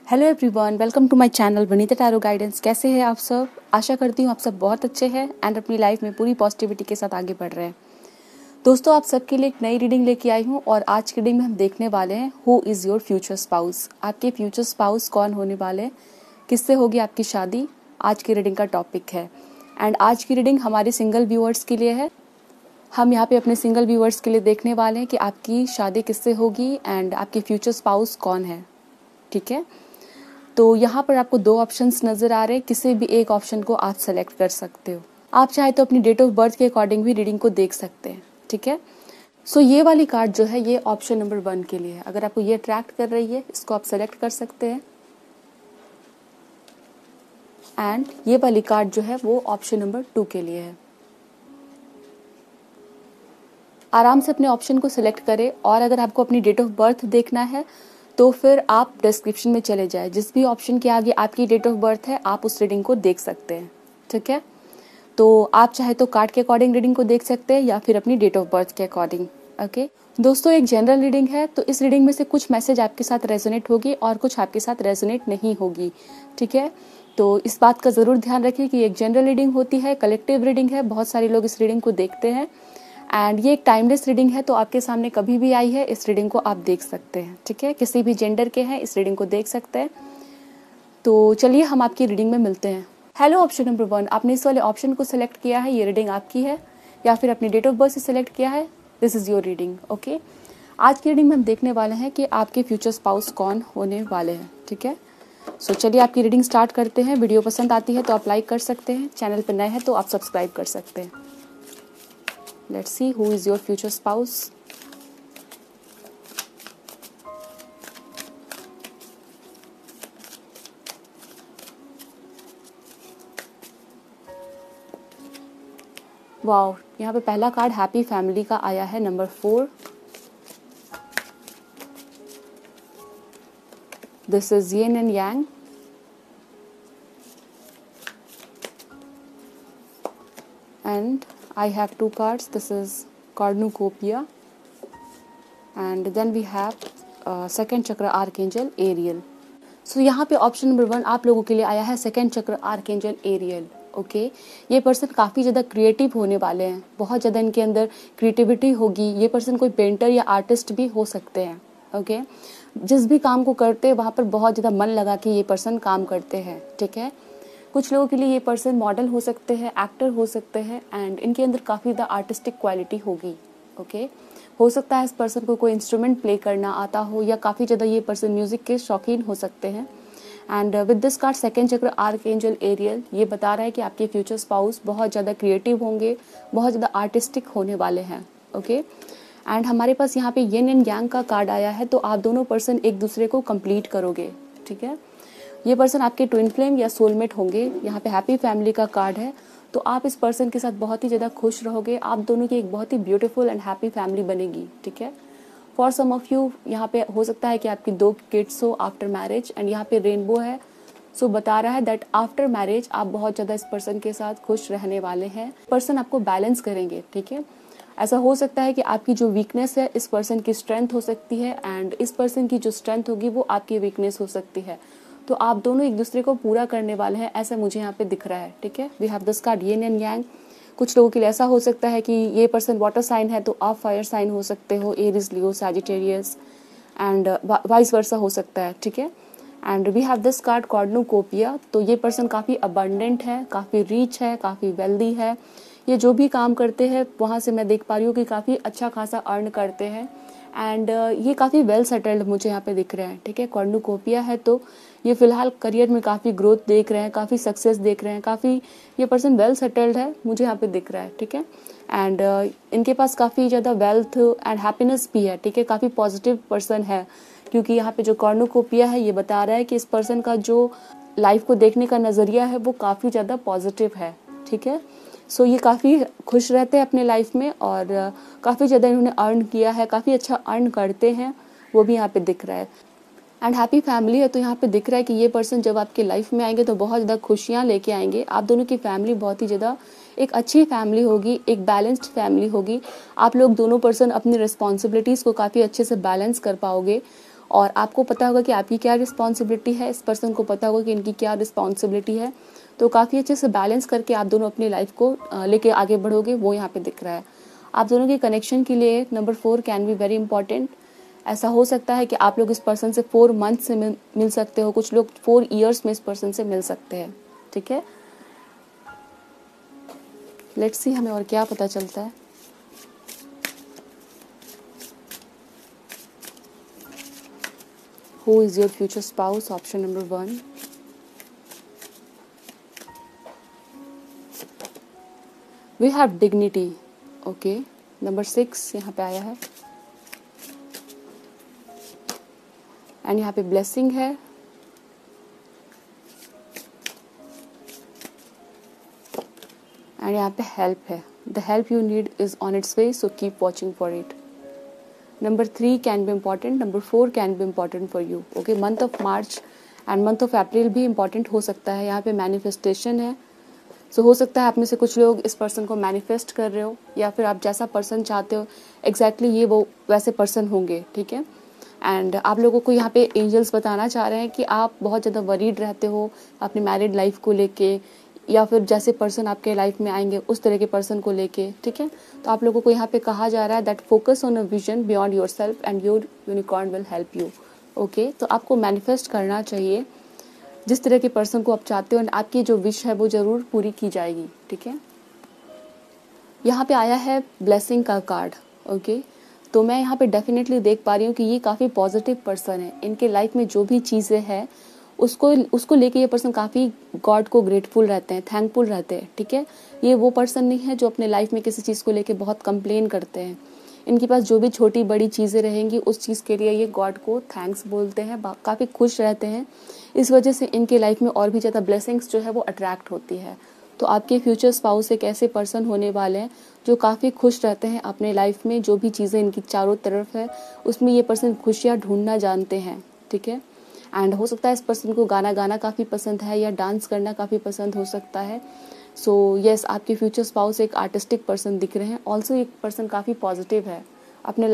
Hello everyone, welcome to my channel Vanita tarot guidance. कैसे हैं आप सब? आशा करती हूँ आप सब बहुत अच्छे हैं एंड अपनी लाइफ में पूरी पॉजिटिविटी के साथ आगे बढ़ रहे हैं। दोस्तों, आप सबके लिए एक नई रीडिंग लेके आई हूँ और आज की रीडिंग में हम देखने वाले हैं who is your future spouse. आपके फ्यूचर स्पाउस कौन होने वाले हैं, किससे होगी आपकी शादी, आज की रीडिंग का टॉपिक है। एंड आज की रीडिंग हमारे सिंगल व्यूअर्स के लिए है। हम यहाँ पे अपने सिंगल व्यूअर्स के लिए देखने वाले हैं कि आपकी शादी किससे होगी एंड आपके फ्यूचर स्पाउस कौन है। ठीक है, तो यहाँ पर आपको दो ऑप्शंस नज़र आ रहे हैं, किसी भी एक ऑप्शन को आप सेलेक्ट कर सकते हो। आप चाहे तो अपनी डेट ऑफ बर्थ के अकॉर्डिंग भी रीडिंग को देख सकते हैं। ठीक है, सो ये वाली कार्ड जो है ये ऑप्शन नंबर 1 के लिए है। अगर आपको ये अट्रैक्ट कर रही है इसको आप सेलेक्ट कर सकते हैं। एंड ये वाली कार्ड जो है वो ऑप्शन नंबर 2 के लिए है। आराम से अपने ऑप्शन को सिलेक्ट करें और अगर आपको अपनी डेट ऑफ बर्थ देखना है तो फिर आप डिस्क्रिप्शन में चले जाएं। जिस भी ऑप्शन के आगे आपकी डेट ऑफ बर्थ है आप उस रीडिंग को देख सकते हैं। ठीक है, तो आप चाहे तो कार्ड के अकॉर्डिंग रीडिंग को देख सकते हैं या फिर अपनी डेट ऑफ बर्थ के अकॉर्डिंग। ओके दोस्तों, एक जनरल रीडिंग है तो इस रीडिंग में से कुछ मैसेज आपके साथ रेजोनेट होगी और कुछ आपके साथ रेजोनेट नहीं होगी। ठीक है, तो इस बात का ज़रूर ध्यान रखिए कि एक जनरल रीडिंग होती है, कलेक्टिव रीडिंग है। बहुत सारे लोग इस रीडिंग को देखते हैं एंड ये एक टाइमलेस रीडिंग है, तो आपके सामने कभी भी आई है इस रीडिंग को आप देख सकते हैं। ठीक है, किसी भी जेंडर के हैं इस रीडिंग को देख सकते हैं। तो चलिए हम आपकी रीडिंग में मिलते हैं। हेलो ऑप्शन नंबर 1, आपने इस वाले ऑप्शन को सिलेक्ट किया है, ये रीडिंग आपकी है, या फिर अपनी डेट ऑफ बर्थ से सिलेक्ट किया है, this is your reading. Okay, आज की रीडिंग में हम देखने वाले हैं कि आपके फ्यूचर स्पाउस कौन होने वाले हैं। ठीक है, सो चलिए आपकी रीडिंग स्टार्ट करते हैं। वीडियो पसंद आती है तो आप लाइक कर सकते हैं, चैनल पर नए हैं तो आप सब्सक्राइब कर सकते हैं। Let's see who is your future spouse. Wow, यहाँ पे पहला कार्ड हैप्पी फैमिली का आया है, number 4। This is yin and yang. And I have 2 cards. This is cornucopia and then we have second chakra archangel Ariel. So यहाँ पे option number 1 आप लोगों के लिए आया है second chakra archangel Ariel. Okay, ये पर्सन काफ़ी ज़्यादा क्रिएटिव होने वाले हैं, बहुत ज़्यादा इनके अंदर क्रिएटिविटी होगी। ये पर्सन कोई पेंटर या आर्टिस्ट भी हो सकते हैं। ओके, जिस भी काम को करते हैं वहाँ पर बहुत ज़्यादा मन लगा के ये पर्सन काम करते हैं। ठीक है, कुछ लोगों के लिए ये पर्सन मॉडल हो सकते हैं, एक्टर हो सकते हैं एंड इनके अंदर काफ़ी ज़्यादा आर्टिस्टिक क्वालिटी होगी। ओके, हो सकता है इस पर्सन को कोई इंस्ट्रूमेंट प्ले करना आता हो या काफ़ी ज़्यादा ये पर्सन म्यूज़िक के शौकीन हो सकते हैं। And with this card second chakra archangel Ariel, ये बता रहा है कि आपके फ्यूचर स्पाउस बहुत ज़्यादा क्रिएटिव होंगे, बहुत ज़्यादा आर्टिस्टिक होने वाले हैं। ओके, एंड हमारे पास यहाँ पे यिन एंड यांग का कार्ड आया है, तो आप दोनों पर्सन एक दूसरे को कंप्लीट करोगे। ठीक है, ये पर्सन आपके ट्विन फ्लेम या सोलमेट होंगे। यहाँ पे हैप्पी फैमिली का कार्ड है, तो आप इस पर्सन के साथ बहुत ही ज़्यादा खुश रहोगे। आप दोनों की एक बहुत ही ब्यूटीफुल एंड हैप्पी फैमिली बनेगी। ठीक है, फॉर सम ऑफ यू यहाँ पे हो सकता है कि आपकी 2 किड्स हो आफ्टर मैरिज एंड यहाँ पे रेनबो है। सो बता रहा है दैट आफ्टर मैरिज आप बहुत ज़्यादा इस पर्सन के साथ खुश रहने वाले हैं। पर्सन आपको बैलेंस करेंगे। ठीक है, ऐसा हो सकता है कि आपकी जो वीकनेस है इस पर्सन की स्ट्रेंथ हो सकती है एंड इस पर्सन की जो स्ट्रेंथ होगी वो आपकी वीकनेस हो सकती है। तो आप दोनों एक दूसरे को पूरा करने वाले हैं, ऐसा मुझे यहाँ पे दिख रहा है। ठीक है, we have this card yin and yang. कुछ लोगों के लिए ऐसा हो सकता है कि ये पर्सन वाटर साइन है तो आप फायर साइन हो सकते हो, Aries, Leo, Sagittarius and vice versa हो सकता है। ठीक है, and we have this card cornucopia. तो ये पर्सन काफ़ी अबंडेंट है, काफ़ी रिच है, काफ़ी वेल्दी है। ये जो भी काम करते हैं वहाँ से मैं देख पा रही हूँ कि काफ़ी अच्छा खासा अर्न करते हैं एंड ये काफ़ी वेल सेटल्ड मुझे यहाँ पे दिख रहे हैं। ठीक है, कॉर्नुकोपिया है तो ये फिलहाल करियर में काफ़ी ग्रोथ देख रहे हैं, काफ़ी सक्सेस देख रहे हैं, काफ़ी ये पर्सन वेल सेटल्ड है मुझे यहाँ पे दिख रहा है। ठीक है, एंड इनके पास काफ़ी ज़्यादा वेल्थ एंड हैप्पीनेस भी है। ठीक है, काफ़ी पॉजिटिव पर्सन है क्योंकि यहाँ पे जो कॉर्नुकोपिया है ये बता रहा है कि इस पर्सन का जो लाइफ को देखने का नज़रिया है वो काफ़ी ज़्यादा पॉजिटिव है। ठीक है, सो ये काफ़ी खुश रहते हैं अपने लाइफ में और काफ़ी ज़्यादा इन्होंने अर्न किया है, काफ़ी अच्छा अर्न करते हैं, वो भी यहाँ पे दिख रहा है। एंड हैप्पी फैमिली है तो यहाँ पे दिख रहा है कि ये पर्सन जब आपके लाइफ में आएंगे तो बहुत ज़्यादा खुशियाँ लेके आएंगे। आप दोनों की फैमिली बहुत ही ज़्यादा एक अच्छी फैमिली होगी, एक बैलेंस्ड फैमिली होगी। आप लोग दोनों पर्सन अपनी रिस्पॉन्सिबिलिटीज़ को काफ़ी अच्छे से बैलेंस कर पाओगे और आपको पता होगा कि आपकी क्या रिस्पॉन्सिबिलिटी है, इस पर्सन को पता होगा कि इनकी क्या रिस्पॉन्सिबिलिटी है। तो काफ़ी अच्छे से बैलेंस करके आप दोनों अपनी लाइफ को लेके आगे बढ़ोगे, वो यहाँ पे दिख रहा है। आप दोनों के कनेक्शन के लिए number 4 can be very important. ऐसा हो सकता है कि आप लोग इस पर्सन से 4 मंथ से मिल सकते हो, कुछ लोग 4 ईयर्स में इस पर्सन से मिल सकते हैं। ठीक है, लेट्स सी हमें और क्या पता चलता है। Who is your future spouse, option number 1। We have dignity, okay. Number 6 यहाँ पे आया है, एंड यहाँ पे ब्लेसिंग है, एंड यहाँ पे हेल्प है। The help you need is on its way, so keep watching for it. Number 3 can be important, number 4 can be important for you, okay. Month of March and month of April भी important हो सकता है। यहाँ पे manifestation है, सो हो सकता है आप में से कुछ लोग इस पर्सन को मैनिफेस्ट कर रहे हो, या फिर आप जैसा पर्सन चाहते हो एग्जैक्टली ये वो वैसे पर्सन होंगे। ठीक है, एंड आप लोगों को यहाँ पे एंजल्स बताना चाह रहे हैं कि आप बहुत ज़्यादा वरीड रहते हो अपनी मैरिड लाइफ को लेके, या फिर जैसे पर्सन आपके लाइफ में आएंगे उस तरह के पर्सन को लेके। ठीक है, तो आप लोगों को यहाँ पे कहा जा रहा है that focus on a vision beyond your self and your unicorn will help you, okay. तो आपको मैनिफेस्ट करना चाहिए जिस तरह के पर्सन को आप चाहते हो, एंड आपकी जो विश है वो ज़रूर पूरी की जाएगी। ठीक है, यहाँ पे आया है ब्लेसिंग का कार्ड, ओके। तो मैं यहाँ पे डेफिनेटली देख पा रही हूँ कि ये काफ़ी पॉजिटिव पर्सन है। इनके लाइफ में जो भी चीज़ें हैं उसको लेके ये पर्सन काफ़ी गॉड को ग्रेटफुल रहते हैं, थैंकफुल रहते हैं। ठीक है, ये वो पर्सन नहीं है जो अपने लाइफ में किसी चीज़ को लेके बहुत कंप्लेन करते हैं। इनके पास जो भी छोटी बड़ी चीज़ें रहेंगी उस चीज़ के लिए ये गॉड को थैंक्स बोलते हैं, काफ़ी खुश रहते हैं। इस वजह से इनके लाइफ में और भी ज़्यादा ब्लेसिंग्स जो है वो अट्रैक्ट होती है। तो आपके फ्यूचर स्पाउस एक ऐसे पर्सन होने वाले हैं जो काफ़ी खुश रहते हैं अपने लाइफ में, जो भी चीज़ें इनकी चारों तरफ है उसमें ये पर्सन खुशियाँ ढूंढना जानते हैं। ठीक है, एंड हो सकता है इस पर्सन को गाना गाना काफ़ी पसंद है या डांस करना काफ़ी पसंद हो सकता है। सो यस, आपके फ्यूचर स्पाउस एक आर्टिस्टिक पर्सन दिख रहे हैं। ऑल्सो एक पर्सन काफ़ी पॉजिटिव है, अपने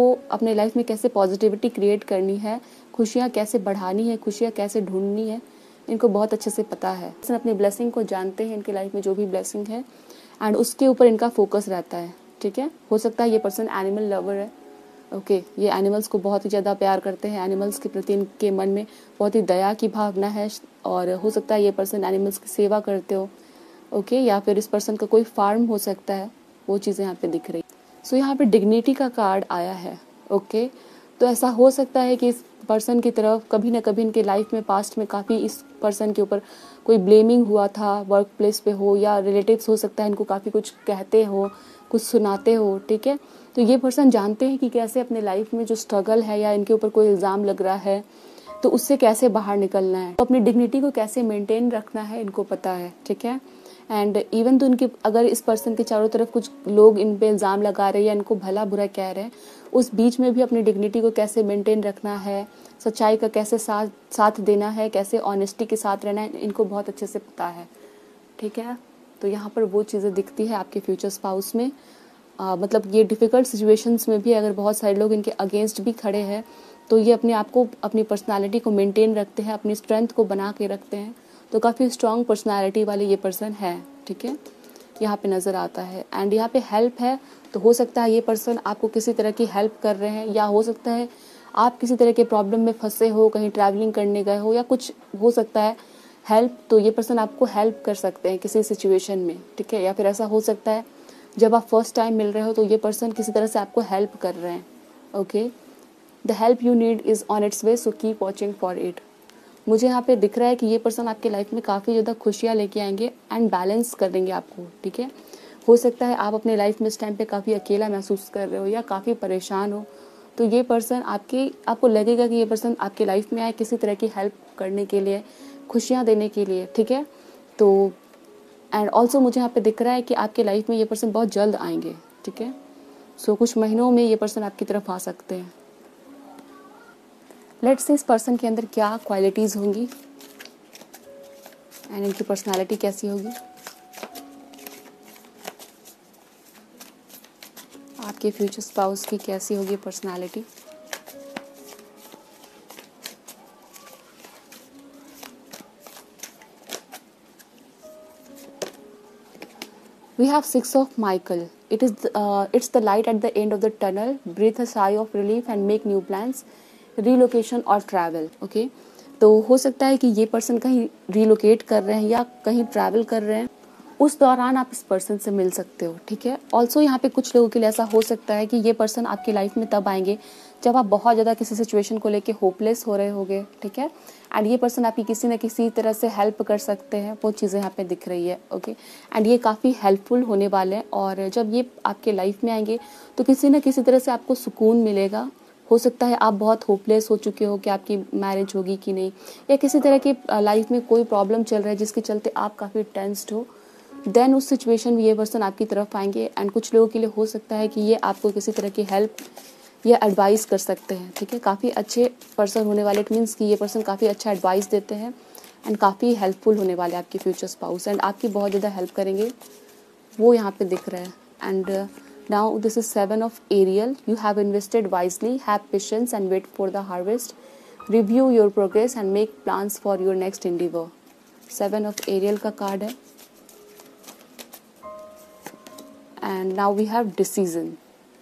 लाइफ में कैसे पॉजिटिविटी क्रिएट करनी है, खुशियाँ कैसे बढ़ानी है, खुशियाँ कैसे ढूंढनी है, इनको बहुत अच्छे से पता है। पर्सन अपनी ब्लेसिंग को जानते हैं, इनके लाइफ में जो भी ब्लेसिंग है एंड उसके ऊपर इनका फोकस रहता है। ठीक है, हो सकता है ये पर्सन एनिमल लवर है, ओके। ये एनिमल्स को बहुत ही ज़्यादा प्यार करते हैं, एनिमल्स के प्रति इनके मन में बहुत ही दया की भावना है, और हो सकता है ये पर्सन एनिमल्स की सेवा करते हो, ओके। या फिर इस पर्सन का कोई फार्म हो सकता है, वो चीज़ें यहाँ पे दिख रही। सो यहाँ पे डिग्निटी का कार्ड आया है, ओके। तो ऐसा हो सकता है कि इस पर्सन की तरफ कभी ना कभी इनके लाइफ में पास्ट में काफ़ी इस पर्सन के ऊपर कोई ब्लेमिंग हुआ था, वर्क प्लेस पे हो या रिलेटिव्स हो सकता है इनको काफ़ी कुछ कहते हो, कुछ सुनाते हो। ठीक है, तो ये पर्सन जानते हैं कि कैसे अपने लाइफ में जो स्ट्रगल है या इनके ऊपर कोई इल्ज़ाम लग रहा है तो उससे कैसे बाहर निकलना है, तो अपनी डिग्निटी को कैसे मेंटेन रखना है इनको पता है। ठीक है, एंड इवन तो इनके अगर इस पर्सन के चारों तरफ कुछ लोग इन पे इल्ज़ाम लगा रहे हैं या इनको भला बुरा कह रहे हैं, उस बीच में भी अपनी डिग्निटी को कैसे मेंटेन रखना है, सच्चाई का कैसे साथ देना है, कैसे ऑनेस्टी के साथ रहना है, इनको बहुत अच्छे से पता है। ठीक है, तो यहाँ पर वो चीज़ें दिखती है आपके फ्यूचर स्पाउस में। मतलब ये डिफ़िकल्ट सिचुएशंस में भी अगर बहुत सारे लोग इनके अगेंस्ट भी खड़े हैं तो ये अपने आप को, अपनी पर्सनालिटी को मेंटेन रखते हैं, अपनी स्ट्रेंथ को बना के रखते हैं। तो काफ़ी स्ट्रॉन्ग पर्सनालिटी वाले ये पर्सन है। ठीक है, यहाँ पे नज़र आता है। एंड यहाँ पे हेल्प है, तो हो सकता है ये पर्सन आपको किसी तरह की हेल्प कर रहे हैं, या हो सकता है आप किसी तरह के प्रॉब्लम में फंसे हो, कहीं ट्रैवलिंग करने गए हो या कुछ हो सकता है हेल्प, तो ये पर्सन आपको हेल्प कर सकते हैं किसी सिचुएशन में। ठीक है, या फिर ऐसा हो सकता है जब आप फर्स्ट टाइम मिल रहे हो तो ये पर्सन किसी तरह से आपको हेल्प कर रहे हैं, okay. The help you need is on its way, so keep watching for it. मुझे यहाँ पे दिख रहा है कि ये पर्सन आपके लाइफ में काफ़ी ज़्यादा खुशियाँ लेके आएंगे एंड बैलेंस कर देंगे आपको। ठीक है, हो सकता है आप अपने लाइफ में इस टाइम पे काफ़ी अकेला महसूस कर रहे हो या काफ़ी परेशान हो, तो ये पर्सन आपको लगेगा कि ये पर्सन आपके लाइफ में आए किसी तरह की हेल्प करने के लिए, खुशियाँ देने के लिए। ठीक है, तो एंड ऑल्सो मुझे यहाँ पे दिख रहा है कि आपके लाइफ में ये पर्सन बहुत जल्द आएंगे। ठीक है, सो कुछ महीनों में ये पर्सन आपकी तरफ आ सकते हैं। लेट्स से इस पर्सन के अंदर क्या क्वालिटीज़ होंगी एंड इनकी पर्सनालिटी कैसी होगी। आपके फ्यूचर स्पाउस की कैसी होगी personality. We have 6 of Michael. It's the light at the end of the tunnel. Breathe a sigh of relief and make new plans. Relocation or travel. Okay. तो हो सकता है कि ये पर्सन कहीं रिलोकेट कर रहे हैं या कहीं ट्रैवल कर रहे हैं, उस दौरान आप इस पर्सन से मिल सकते हो, ठीक है। ऑल्सो यहाँ पे कुछ लोगों के लिए ऐसा हो सकता है कि ये पर्सन आपकी लाइफ में तब आएंगे जब आप बहुत ज़्यादा किसी सिचुएशन को लेके होपलेस हो रहे होगे, ठीक है। एंड ये पर्सन आपकी किसी न किसी तरह से हेल्प कर सकते हैं, वो चीज़ें यहाँ पे दिख रही है, ओके। एंड ये काफ़ी हेल्पफुल होने वाले हैं, और जब ये आपके लाइफ में आएंगे तो किसी न किसी तरह से आपको सुकून मिलेगा। हो सकता है आप बहुत होपलेस हो चुके हो कि आपकी मैरिज होगी कि नहीं, या किसी तरह की लाइफ में कोई प्रॉब्लम चल रहा है जिसके चलते आप काफ़ी टेंस्ड हो, देन उस सिचुएशन में ये पर्सन आपकी तरफ आएंगे। एंड कुछ लोगों के लिए हो सकता है कि ये आपको किसी तरह की हेल्प या एडवाइस कर सकते हैं, ठीक है। काफ़ी अच्छे पर्सन होने वाले, इट मीन्स कि ये पर्सन काफ़ी अच्छा एडवाइस देते हैं एंड काफ़ी हेल्पफुल होने वाले आपके फ्यूचर स्पाउस, एंड आपकी बहुत ज़्यादा हेल्प करेंगे, वो यहाँ पे दिख रहा है। And now this is 7 of Ariel. You have invested wisely, have patience and wait for the harvest, review your progress and make plans for your next endeavour. 7 of Ariel का कार्ड है। And now we have decision.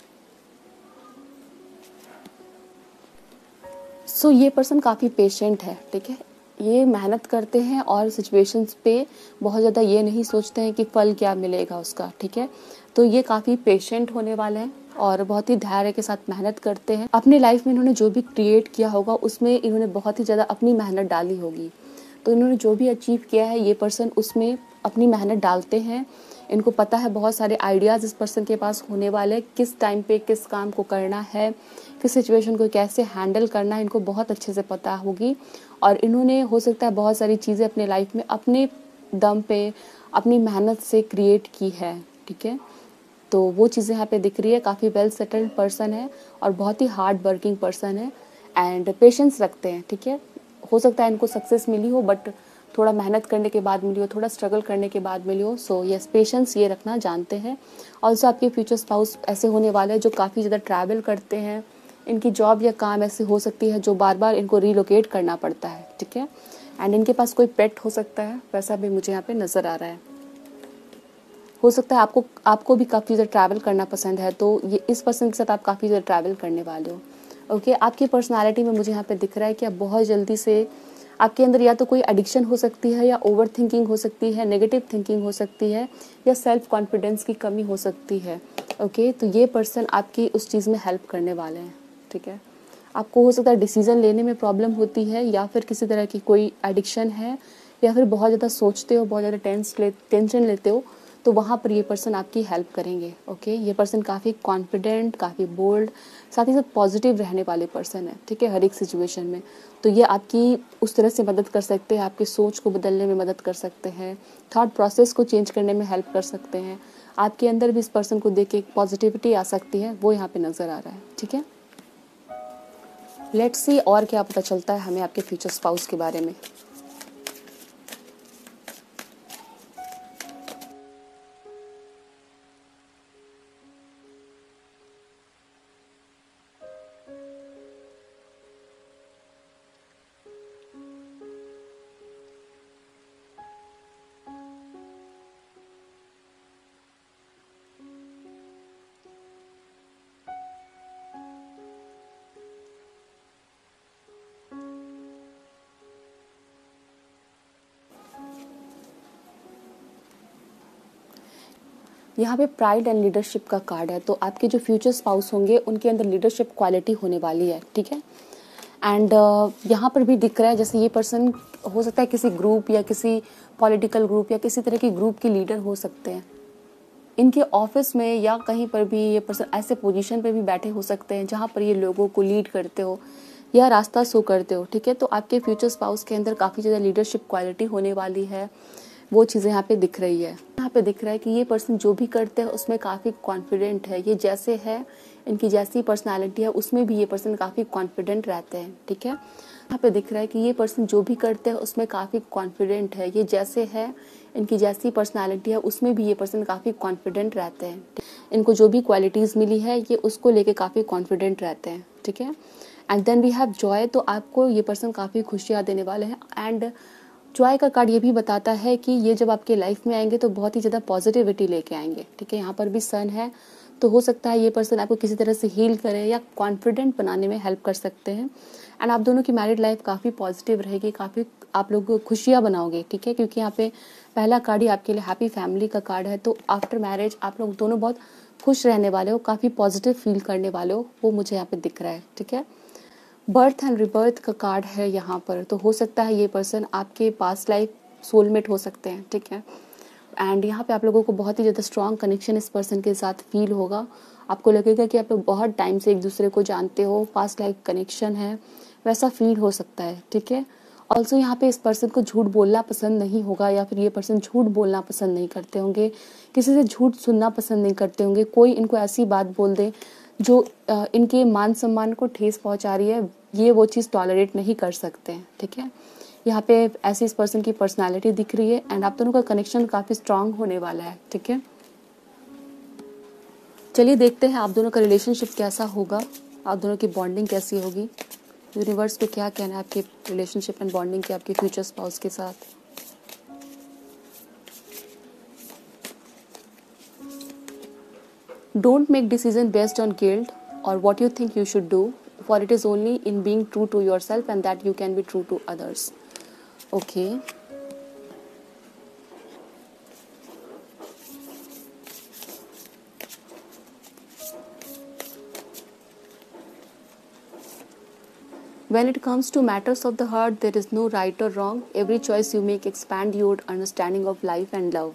So ये person काफ़ी patient है, ठीक है। ये मेहनत करते हैं और सिचुएशंस पे बहुत ज़्यादा ये नहीं सोचते हैं कि फल क्या मिलेगा उसका, ठीक है। तो ये काफ़ी पेशेंट होने वाले हैं और बहुत ही धैर्य के साथ मेहनत करते हैं। अपनी लाइफ में इन्होंने जो भी क्रिएट किया होगा उसमें इन्होंने बहुत ही ज़्यादा अपनी मेहनत डाली होगी, तो इन्होंने जो भी अचीव किया है ये पर्सन उसमें अपनी मेहनत डालते हैं। इनको पता है बहुत सारे आइडियाज़ इस पर्सन के पास होने वाले हैं, किस टाइम पे किस काम को करना है, किस सिचुएशन को कैसे हैंडल करना है, इनको बहुत अच्छे से पता होगी। और इन्होंने हो सकता है बहुत सारी चीज़ें अपने लाइफ में अपने दम पे अपनी मेहनत से क्रिएट की है, ठीक है। तो वो चीज़ें यहाँ पे दिख रही है। काफ़ी वेल सेटल्ड पर्सन है और बहुत ही हार्ड वर्किंग पर्सन है एंड पेशेंस रखते हैं, ठीक है। हो सकता है इनको सक्सेस मिली हो बट थोड़ा मेहनत करने के बाद मिली हो, थोड़ा स्ट्रगल करने के बाद मिली हो। सो यस, पेशेंस ये रखना जानते हैं। ऑल्सो आपके फ्यूचर स्पाउस ऐसे होने वाले हैं जो काफ़ी ज़्यादा ट्रैवल करते हैं। इनकी जॉब या काम ऐसी हो सकती है जो बार बार इनको रिलोकेट करना पड़ता है, ठीक है। एंड इनके पास कोई पेट हो सकता है, वैसा भी मुझे यहाँ पे नज़र आ रहा है। हो सकता है आपको भी काफ़ी ज़्यादा ट्रैवल करना पसंद है, तो ये इस पर्सन के साथ आप काफ़ी ज़्यादा ट्रैवल करने वाले हो, ओके। आपकी पर्सनालिटी में मुझे यहाँ पे दिख रहा है कि आप बहुत जल्दी से, आपके अंदर या तो कोई एडिक्शन हो सकती है, या ओवर थिंकिंग हो सकती है, नेगेटिव थिंकिंग हो सकती है, या सेल्फ कॉन्फिडेंस की कमी हो सकती है, ओके। तो ये पर्सन आपकी उस चीज़ में हेल्प करने वाले हैं, ठीक है। आपको हो सकता है डिसीज़न लेने में प्रॉब्लम होती है, या फिर किसी तरह की कोई एडिक्शन है, या फिर बहुत ज़्यादा सोचते हो, बहुत ज़्यादा टेंशन लेते हो, तो वहाँ पर ये पर्सन आपकी हेल्प करेंगे, ओके। ये पर्सन काफ़ी कॉन्फिडेंट, काफ़ी बोल्ड, साथ ही साथ पॉजिटिव रहने वाले पर्सन है, ठीक है, हर एक सिचुएशन में। तो ये आपकी उस तरह से मदद कर सकते हैं, आपकी सोच को बदलने में मदद कर सकते हैं, थॉट प्रोसेस को चेंज करने में हेल्प कर सकते हैं। आपके अंदर भी इस पर्सन को देख के एक पॉजिटिविटी आ सकती है, वो यहाँ पे नज़र आ रहा है, ठीक है। लेट्स सी और क्या पता चलता है हमें आपके फ्यूचर स्पाउस के बारे में। यहाँ पे प्राइड एंड लीडरशिप का कार्ड है, तो आपके जो फ्यूचर स्पाउस होंगे उनके अंदर लीडरशिप क्वालिटी होने वाली है, ठीक है। एंड यहाँ पर भी दिख रहा है जैसे ये पर्सन हो सकता है किसी ग्रुप या किसी पॉलिटिकल ग्रुप या किसी तरह की ग्रुप के लीडर हो सकते हैं। इनके ऑफिस में या कहीं पर भी ये पर्सन ऐसे पोजीशन पे भी बैठे हो सकते हैं जहाँ पर ये लोगों को लीड करते हो या रास्ता शो करते हो, ठीक है। तो आपके फ्यूचर स्पाउस के अंदर काफ़ी ज़्यादा लीडरशिप क्वालिटी होने वाली है, वो चीज़ें यहाँ पे दिख रही है। यहाँ पे दिख रहा है कि ये पर्सन जो भी करते हैं उसमें काफ़ी कॉन्फिडेंट है। ये जैसे है, इनकी जैसी पर्सनालिटी है उसमें भी ये पर्सन काफ़ी कॉन्फिडेंट रहते हैं, ठीक है। यहाँ पे दिख रहा है कि ये पर्सन जो भी करते हैं उसमें काफ़ी कॉन्फिडेंट है। ये जैसे है, इनकी जैसी पर्सनालिटी है उसमें भी ये पर्सन काफ़ी कॉन्फिडेंट रहते हैं। इनको जो भी क्वालिटीज़ मिली है ये उसको लेके काफ़ी कॉन्फिडेंट रहते हैं, ठीक है। And then we have joy, तो आपको ये पर्सन काफ़ी खुशियाँ देने वाले हैं। एंड जॉय का कार्ड ये भी बताता है कि ये जब आपके लाइफ में आएंगे तो बहुत ही ज़्यादा पॉजिटिविटी लेके आएंगे, ठीक है। यहाँ पर भी सन है, तो हो सकता है ये पर्सन आपको किसी तरह से हील करे या कॉन्फिडेंट बनाने में हेल्प कर सकते हैं। एंड आप दोनों की मैरिड लाइफ काफ़ी पॉजिटिव रहेगी, काफ़ी आप लोग खुशियाँ बनाओगे, ठीक है, क्योंकि यहाँ पे पहला कार्ड ही आपके लिए हैप्पी फैमिली का कार्ड है। तो आफ्टर मैरिज आप लोग दोनों बहुत खुश रहने वाले हो, काफ़ी पॉजिटिव फील करने वाले हो, वो मुझे यहाँ पे दिख रहा है, ठीक है। बर्थ एंड रिबर्थ का कार्ड है यहाँ पर, तो हो सकता है ये पर्सन आपके पास्ट लाइफ सोलमेट हो सकते हैं, ठीक है। एंड यहाँ पे आप लोगों को बहुत ही ज़्यादा स्ट्रॉन्ग कनेक्शन इस पर्सन के साथ फील होगा। आपको लगेगा कि आप लोग बहुत टाइम से एक दूसरे को जानते हो, पास्ट लाइफ कनेक्शन है, वैसा फील हो सकता है, ठीक है। ऑल्सो यहाँ पे इस पर्सन को झूठ बोलना पसंद नहीं होगा, या फिर ये पर्सन झूठ बोलना पसंद नहीं करते होंगे, किसी से झूठ सुनना पसंद नहीं करते होंगे। कोई इनको ऐसी बात बोल दे जो इनके मान सम्मान को ठेस पहुँचा रही है, ये वो चीज़ टॉलरेट नहीं कर सकते हैं, ठीक है। यहाँ पे ऐसी इस पर्सन की पर्सनालिटी दिख रही है एंड आप दोनों का कनेक्शन काफ़ी स्ट्रांग होने वाला है, ठीक है। चलिए देखते हैं आप दोनों का रिलेशनशिप कैसा होगा, आप दोनों की बॉन्डिंग कैसी होगी। यूनिवर्स को क्या कहना है आपके रिलेशनशिप एंड बॉन्डिंग के, आपके फ्यूचर स्पाउस के साथ। Don't make decision based on guilt और what you think you should do, for it is only in being true to yourself and that you can be true to others. Okay. When it comes to matters of the heart, there is no right or wrong. Every choice you make expand your understanding of life and love.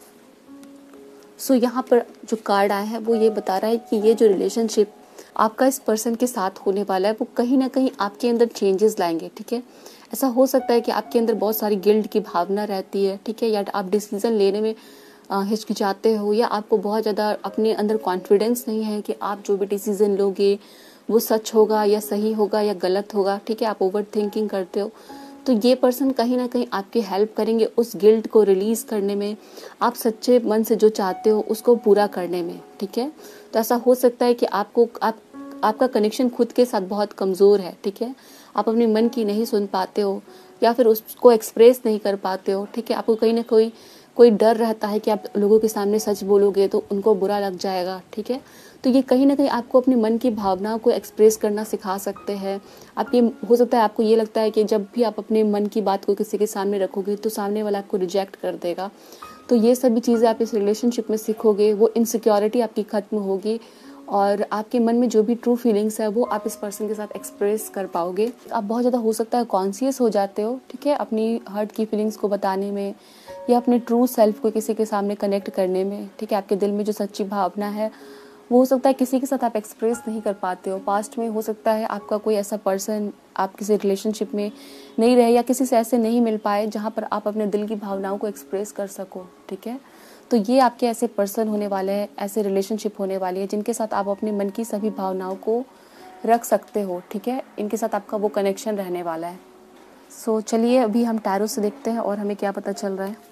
So यहाँ पर जो card आया है वो ये बता रहा है कि ये जो रिलेशनशिप आपका इस पर्सन के साथ होने वाला है वो कहीं ना कहीं आपके अंदर चेंजेस लाएंगे, ठीक है। ऐसा हो सकता है कि आपके अंदर बहुत सारी गिल्ट की भावना रहती है, ठीक है, या आप डिसीजन लेने में हिचकिचाते हो, या आपको बहुत ज़्यादा अपने अंदर कॉन्फिडेंस नहीं है कि आप जो भी डिसीजन लोगे वो सच होगा या सही होगा या गलत होगा, ठीक है, आप ओवर थिंकिंग करते हो। तो ये पर्सन कहीं ना कहीं आपकी हेल्प करेंगे उस गिल्ट को रिलीज़ करने में, आप सच्चे मन से जो चाहते हो उसको पूरा करने में, ठीक है। तो ऐसा हो सकता है कि आपका कनेक्शन खुद के साथ बहुत कमज़ोर है, ठीक है, आप अपने मन की नहीं सुन पाते हो या फिर उसको एक्सप्रेस नहीं कर पाते हो, ठीक है। आपको कहीं ना कोई डर रहता है कि आप लोगों के सामने सच बोलोगे तो उनको बुरा लग जाएगा, ठीक है। तो ये कहीं ना कहीं आपको अपने मन की भावनाओं को एक्सप्रेस करना सिखा सकते हैं। आप ये हो सकता है आपको ये लगता है कि जब भी आप अपने मन की बात को किसी के सामने रखोगे तो सामने वाला आपको रिजेक्ट कर देगा। तो ये सभी चीज़ें आप इस रिलेशनशिप में सीखोगे, वो इनसिक्योरिटी आपकी ख़त्म होगी और आपके मन में जो भी ट्रू फीलिंग्स है वो आप इस पर्सन के साथ एक्सप्रेस कर पाओगे। आप बहुत ज़्यादा हो सकता है कॉन्शियस हो जाते हो, ठीक है, अपनी हर्ट की फीलिंग्स को बताने में या अपने ट्रू सेल्फ को किसी के सामने कनेक्ट करने में, ठीक है। आपके दिल में जो सच्ची भावना है वो हो सकता है किसी के साथ आप एक्सप्रेस नहीं कर पाते हो। पास्ट में हो सकता है आपका कोई ऐसा पर्सन आप किसी रिलेशनशिप में नहीं रहे या किसी से ऐसे नहीं मिल पाए जहाँ पर आप अपने दिल की भावनाओं को एक्सप्रेस कर सको, ठीक है। तो ये आपके ऐसे पर्सन होने वाले हैं, ऐसे रिलेशनशिप होने वाली है जिनके साथ आप अपने मन की सभी भावनाओं को रख सकते हो, ठीक है। इनके साथ आपका वो कनेक्शन रहने वाला है। सो चलिए अभी हम टैरो से देखते हैं और हमें क्या पता चल रहा है।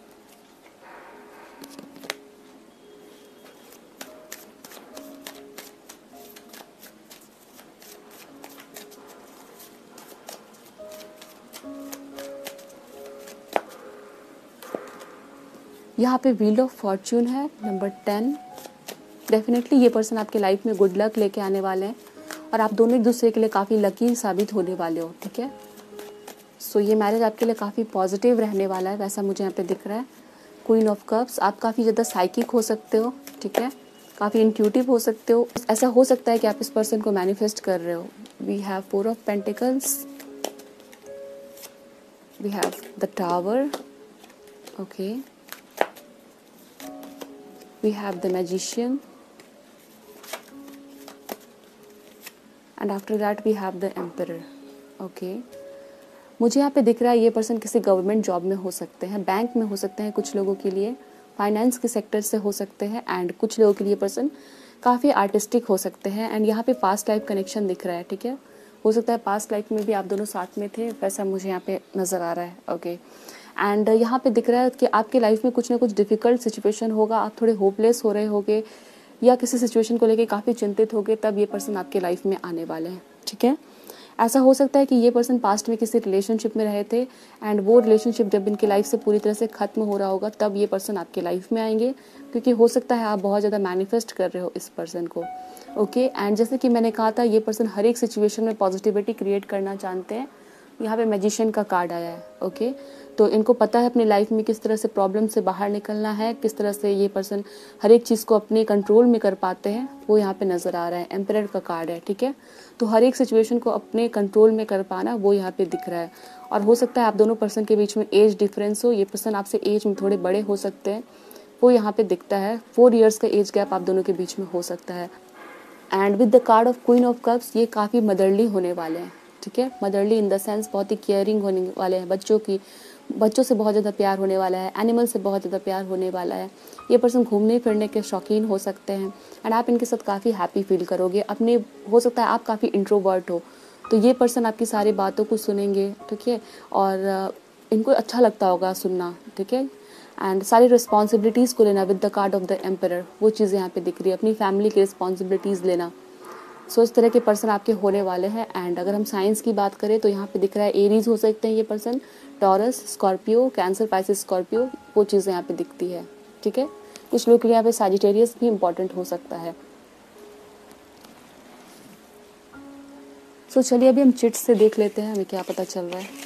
यहाँ पे व्हील ऑफ फॉर्च्यून है, नंबर 10। डेफिनेटली ये पर्सन आपके लाइफ में गुड लक लेके आने वाले हैं और आप दोनों एक दूसरे के लिए काफ़ी लकी साबित होने वाले हो, ठीक है। सो ये मैरिज आपके लिए काफ़ी पॉजिटिव रहने वाला है, वैसा मुझे यहाँ पे दिख रहा है। क्वीन ऑफ कप्स, आप काफ़ी ज़्यादा साइकिक हो सकते हो, ठीक है, काफ़ी इंट्यूटिव हो सकते हो। ऐसा हो सकता है कि आप इस पर्सन को मैनिफेस्ट कर रहे हो। We have 4 of pentacles, we have the tower, okay, we have the magician and after that we have the emperor, okay। मुझे यहाँ पे दिख रहा है ये पर्सन किसी गवर्नमेंट जॉब में हो सकते हैं, बैंक में हो सकते हैं, कुछ लोगों के लिए फाइनेंस के सेक्टर से हो सकते हैं एंड कुछ लोगों के लिए पर्सन काफ़ी आर्टिस्टिक हो सकते हैं। एंड यहाँ पे पास्ट लाइफ कनेक्शन दिख रहा है, ठीक है, हो सकता है पास्ट लाइफ में भी आप दोनों साथ में थे, वैसा मुझे यहाँ पे नज़र आ रहा है, ओके। एंड यहाँ पे दिख रहा है कि आपके लाइफ में कुछ ना कुछ डिफ़िकल्ट सिचुएशन होगा, आप थोड़े होपलेस हो रहे होगे या किसी सिचुएशन को लेके काफ़ी चिंतित होगे, तब ये पर्सन आपके लाइफ में आने वाले हैं, ठीक है। ऐसा हो सकता है कि ये पर्सन पास्ट में किसी रिलेशनशिप में रहे थे एंड वो रिलेशनशिप जब इनकी लाइफ से पूरी तरह से ख़त्म हो रहा होगा तब ये पर्सन आपके लाइफ में आएंगे, क्योंकि हो सकता है आप बहुत ज़्यादा मैनिफेस्ट कर रहे हो इस पर्सन को। ओके, एंड जैसे कि मैंने कहा था, ये पर्सन हर एक सिचुएशन में पॉजिटिविटी क्रिएट करना जानते हैं। यहाँ पे मैजिशियन का कार्ड आया है। ओके, तो इनको पता है अपनी लाइफ में किस तरह से प्रॉब्लम से बाहर निकलना है, किस तरह से ये पर्सन हर एक चीज़ को अपने कंट्रोल में कर पाते हैं, वो यहाँ पे नज़र आ रहा है। एम्परर का कार्ड है, ठीक है। तो हर एक सिचुएशन को अपने कंट्रोल में कर पाना वो यहाँ पे दिख रहा है। और हो सकता है आप दोनों पर्सन के बीच में एज डिफरेंस हो, ये पर्सन आपसे एज में थोड़े बड़े हो सकते हैं, वो यहाँ पे दिखता है। 4 ईयर्स का एज गैप आप दोनों के बीच में हो सकता है। And with the card of queen of cups, ये काफ़ी मदरली होने वाले हैं, ठीक है। मदरली इन द सेंस बहुत ही केयरिंग होने वाले हैं, बच्चों से बहुत ज़्यादा प्यार होने वाला है, एनिमल से बहुत ज़्यादा प्यार होने वाला है। ये पर्सन घूमने फिरने के शौकीन हो सकते हैं एंड आप इनके साथ काफ़ी हैप्पी फील करोगे। अपने हो सकता है आप काफ़ी इंट्रोवर्ट हो, तो ये पर्सन आपकी सारी बातों को सुनेंगे, ठीक है, और इनको अच्छा लगता होगा सुनना, ठीक है। एंड सारी रिस्पॉन्सिबिलिटीज़ को लेना with the card of the emperor, वो चीज़ें यहाँ पे दिख रही है। अपनी फैमिली की रिस्पॉन्सिबिलिटीज़ लेना। सो इस तरह के पर्सन आपके होने वाले हैं। एंड अगर हम साइंस की बात करें तो यहाँ पे दिख रहा है एरीज हो सकते हैं ये person, Taurus, Scorpio, Cancer, Pisces, Scorpio, वो चीज़ें यहाँ पे दिखती है, ठीक है। कुछ लोग के लिए यहाँ पे सैजिटेरियस भी इंपॉर्टेंट हो सकता है। सो चलिए अभी हम चिट्स से देख लेते हैं हमें क्या पता चल रहा है।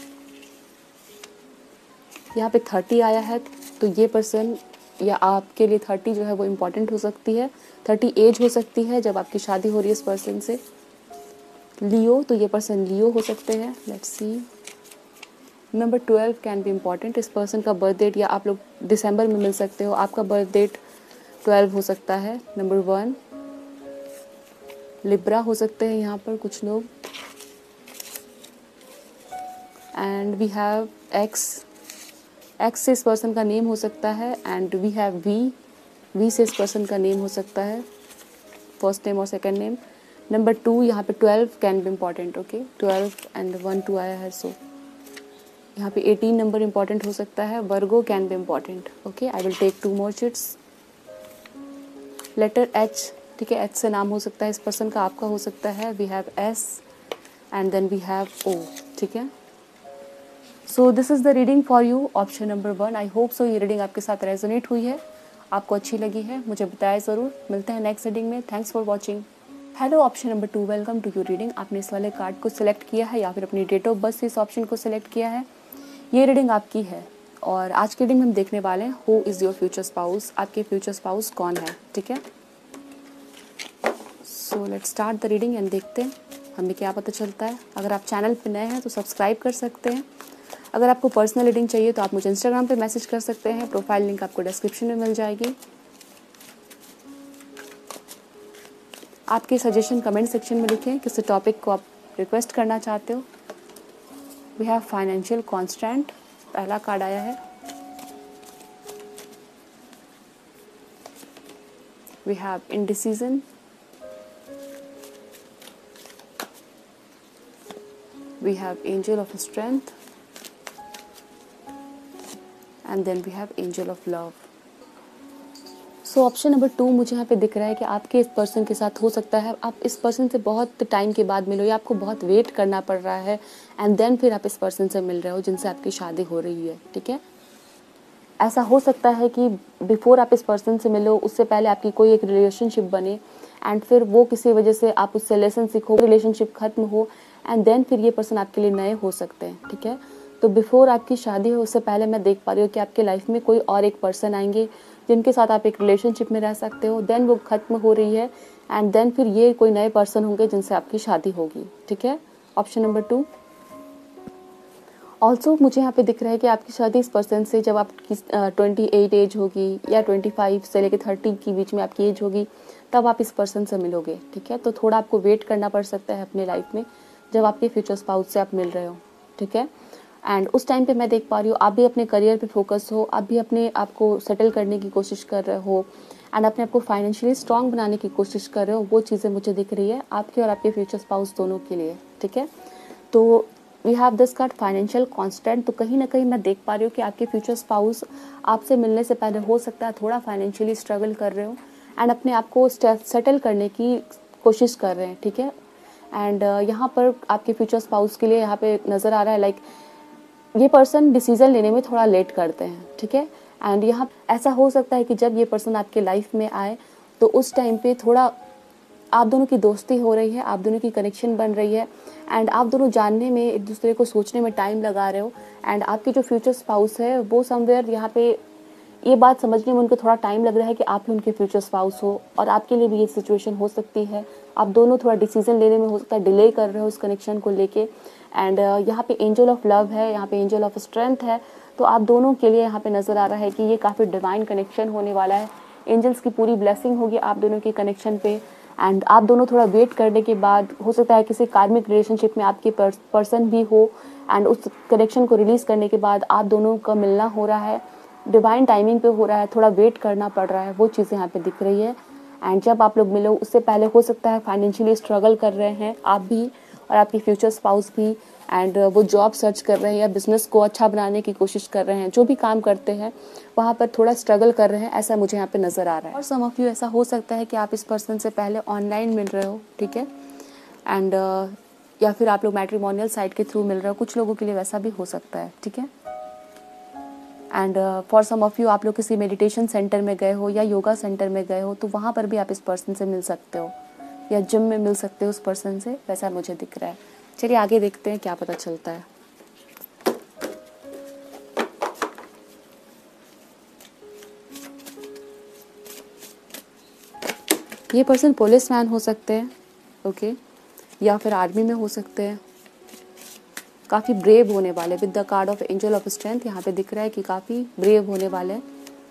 यहाँ पे 30 आया है, तो ये पर्सन या आपके लिए 30 जो है वो इम्पॉर्टेंट हो सकती है। 30 एज हो सकती है जब आपकी शादी हो रही है इस पर्सन से। लियो, तो ये पर्सन लियो हो सकते हैं। Let's see, number 12 can be important. इस पर्सन का बर्थ डेट या आप लोग दिसंबर में मिल सकते हो, आपका बर्थ डेट 12 हो सकता है। नंबर 1 लिब्रा हो सकते हैं यहाँ पर कुछ लोग। एंड वी हैव एक्स से इस पर्सन का नेम हो सकता है। एंड वी हैव वी से इस पर्सन का नेम हो सकता है, फर्स्ट नेम और सेकंड नेम। नंबर 2 यहाँ पे 12 can be important. Okay, 12 and 1 2 आया है, सो यहाँ पे 18 नंबर इम्पॉर्टेंट हो सकता है। Virgo can be important. Okay, I will take 2 more chits. Letter H, ठीक है, एच से नाम हो सकता है इस पर्सन का, आपका हो सकता है। We have S and then we have O, ठीक है। So this is the reading for you, option number 1। I hope so ये रीडिंग आपके साथ रेजोनेट हुई है, आपको अच्छी लगी है, मुझे बताया ज़रूर। मिलते हैं नेक्स्ट रीडिंग में। Thanks for watching. Hello option number 2, welcome to your reading. आपने इस वाले कार्ड को सिलेक्ट किया है या फिर अपनी डेट ऑफ बर्थ से इस ऑप्शन को सिलेक्ट किया है। ये रीडिंग आपकी है और आज की रीडिंग में हम देखने वाले हैं who is your future spouse. आपके फ्यूचर स्पाउस कौन है, ठीक है। So let's start the reading and देखते हैं हमें क्या पता चलता है। अगर आप चैनल पर नए हैं तो सब्सक्राइब कर सकते हैं। अगर आपको पर्सनल रीडिंग चाहिए तो आप मुझे इंस्टाग्राम पे मैसेज कर सकते हैं, प्रोफाइल लिंक आपको डिस्क्रिप्शन में मिल जाएगी। आपके सजेशन कमेंट सेक्शन में लिखें किस टॉपिक को आप रिक्वेस्ट करना चाहते हो। वी हैव फाइनेंशियल कॉन्स्टेंट, पहला कार्ड आया है। We have indecision, we have angel of strength and then we have angel of love. So option number 2 मुझे यहाँ पे दिख रहा है कि आपके इस पर्सन के साथ हो सकता है आप इस पर्सन से बहुत टाइम के बाद मिलो या आपको बहुत वेट करना पड़ रहा है एंड देन फिर आप इस पर्सन से मिल रहे हो जिनसे आपकी शादी हो रही है, ठीक है। ऐसा हो सकता है कि बिफोर आप इस पर्सन से मिलो उससे पहले आपकी कोई एक रिलेशनशिप बने एंड फिर वो किसी वजह से आप उससे लेसन सीखो, रिलेशनशिप खत्म हो एंड देन फिर ये पर्सन आपके लिए नए हो सकते हैं, ठीक है। तो बिफोर आपकी शादी हो उससे पहले मैं देख पा रही हूँ कि आपके लाइफ में कोई और एक पर्सन आएंगे जिनके साथ आप एक रिलेशनशिप में रह सकते हो, देन वो खत्म हो रही है एंड देन फिर ये कोई नए पर्सन होंगे जिनसे आपकी शादी होगी, ठीक है। Option number 2। ऑल्सो मुझे यहाँ पे दिख रहा है कि आपकी शादी इस पर्सन से जब आपकी 28 एज होगी या 25 से लेकर 30 के बीच में आपकी एज होगी तब आप इस पर्सन से मिलोगे, ठीक है। तो थोड़ा आपको वेट करना पड़ सकता है अपने लाइफ में जब आपके फ्यूचर स्पाउस से आप मिल रहे हो, ठीक है। एंड उस टाइम पे मैं देख पा रही हूँ आप भी अपने करियर पे फोकस हो, आप भी अपने आप को सेटल करने की कोशिश कर रहे हो एंड अपने आप को फाइनेंशियली स्ट्रांग बनाने की कोशिश कर रहे हो। वो चीज़ें मुझे दिख रही है आपके और आपके फ्यूचर स्पाउस दोनों के लिए, ठीक है। तो we have this card financial constant. तो कहीं ना कहीं मैं देख पा रही हूँ कि आपके फ्यूचर स्पाउस आपसे मिलने से पहले हो सकता है थोड़ा फाइनेंशियली स्ट्रगल कर रहे हो एंड अपने आप को सेटल करने की कोशिश कर रहे हैं, ठीक है। एंड यहाँ पर आपके फ्यूचर स्पाउस के लिए यहाँ पे नज़र आ रहा है लाइक ये पर्सन डिसीजन लेने में थोड़ा लेट करते हैं, ठीक है। एंड यहाँ ऐसा हो सकता है कि जब ये पर्सन आपके लाइफ में आए तो उस टाइम पे थोड़ा आप दोनों की दोस्ती हो रही है, आप दोनों की कनेक्शन बन रही है एंड आप दोनों जानने में, एक दूसरे को सोचने में टाइम लगा रहे हो। एंड आपके जो फ्यूचर स्पाउस है वो समवेयर यहाँ पे ये बात समझने में उनको थोड़ा टाइम लग रहा है कि आप ही उनके फ्यूचर स्पाउस हो, और आपके लिए भी ये सिचुएशन हो सकती है। आप दोनों थोड़ा डिसीजन लेने में हो सकता है डिले कर रहे हो उस कनेक्शन को लेके। एंड यहाँ पे एंजल ऑफ लव है, यहाँ पे एंजल ऑफ स्ट्रेंथ है, तो आप दोनों के लिए यहाँ पे नज़र आ रहा है कि ये काफ़ी डिवाइन कनेक्शन होने वाला है। एंजल्स की पूरी ब्लेसिंग होगी आप दोनों के कनेक्शन पे। एंड आप दोनों थोड़ा वेट करने के बाद हो सकता है किसी कार्मिक रिलेशनशिप में आपके पर्सन भी हो, एंड उस कनेक्शन को रिलीज़ करने के बाद आप दोनों का मिलना हो रहा है, डिवाइन टाइमिंग पे हो रहा है, थोड़ा वेट करना पड़ रहा है, वो चीज़ें यहाँ पे दिख रही है। एंड जब आप लोग मिलो उससे पहले हो सकता है फाइनेंशियली स्ट्रगल कर रहे हैं आप भी और आपकी फ्यूचर स्पाउस भी, एंड वो जॉब सर्च कर रहे हैं या बिजनेस को अच्छा बनाने की कोशिश कर रहे हैं, जो भी काम करते हैं वहाँ पर थोड़ा स्ट्रगल कर रहे हैं, ऐसा मुझे यहाँ पे नज़र आ रहा है। और सम ऑफ यू ऐसा हो सकता है कि आप इस पर्सन से पहले ऑनलाइन मिल रहे हो, ठीक है, एंड या फिर आप लोग मैट्रिमोनियल साइट के थ्रू मिल रहे हो, कुछ लोगों के लिए वैसा भी हो सकता है, ठीक है। And for some of you आप लोग किसी मेडिटेशन सेंटर में गए हो या योगा सेंटर में गए हो, तो वहाँ पर भी आप इस पर्सन से मिल सकते हो, या जिम में मिल सकते हो उस पर्सन से, वैसा मुझे दिख रहा है। चलिए आगे देखते हैं क्या पता चलता है। ये पर्सन पुलिस मैन हो सकते हैं, ओके, या फिर आर्मी में हो सकते हैं। काफ़ी ब्रेव होने वाले, with the card of angel of strength यहाँ पे दिख रहा है कि काफ़ी ब्रेव होने वाले हैं।